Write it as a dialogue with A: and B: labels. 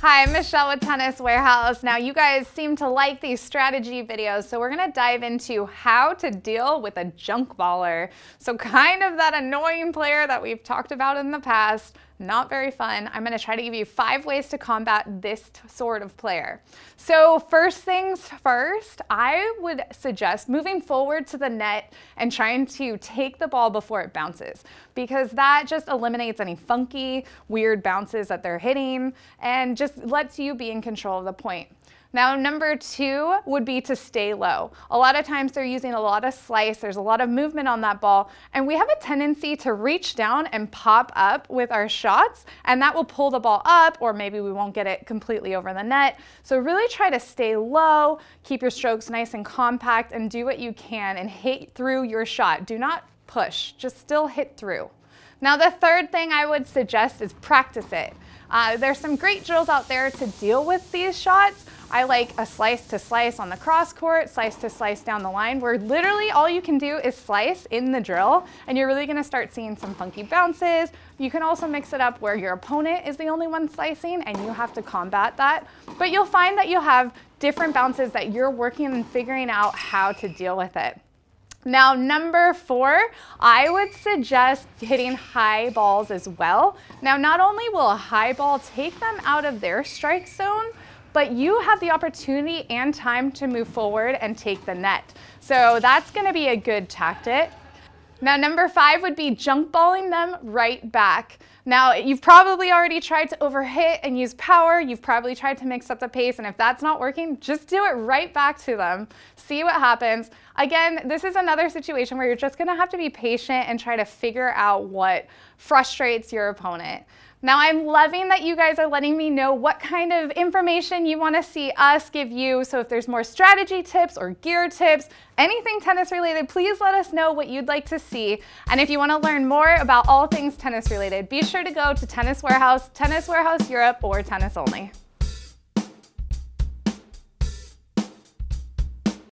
A: Hi, I'm Michelle with Tennis Warehouse. Now, you guys seem to like these strategy videos, so we're gonna dive into how to deal with a junk baller. So kind of that annoying player that we've talked about in the past. Not very fun. I'm gonna try to give you 5 ways to combat this sort of player. So first things first, I would suggest moving forward to the net and trying to take the ball before it bounces, because that just eliminates any funky, weird bounces that they're hitting and just lets you be in control of the point. Now, number 2 would be to stay low. A lot of times they're using a lot of slice, there's a lot of movement on that ball, and we have a tendency to reach down and pop up with our shots, and that will pull the ball up, or maybe we won't get it completely over the net. So really try to stay low, keep your strokes nice and compact, and do what you can and hit through your shot. Do not push, just still hit through. Now, the third thing I would suggest is practice it. There's some great drills out there to deal with these shots. I like a slice to slice on the cross court, slice to slice down the line, where literally all you can do is slice in the drill, and you're really gonna start seeing some funky bounces. You can also mix it up where your opponent is the only one slicing and you have to combat that. But you'll find that you'll have different bounces that you're working and figuring out how to deal with it. Now, number 4, I would suggest hitting high balls as well. Now, not only will a high ball take them out of their strike zone, but you have the opportunity and time to move forward and take the net. So that's gonna be a good tactic. Now, number 5 would be junk balling them right back. Now, you've probably already tried to overhit and use power. You've probably tried to mix up the pace, and if that's not working, just do it right back to them. See what happens. Again, this is another situation where you're just gonna have to be patient and try to figure out what frustrates your opponent. Now, I'm loving that you guys are letting me know what kind of information you want to see us give you. So if there's more strategy tips or gear tips, anything tennis related, please let us know what you'd like to see. And if you want to learn more about all things tennis related, be sure to go to Tennis Warehouse, Tennis Warehouse Europe, or Tennis Only.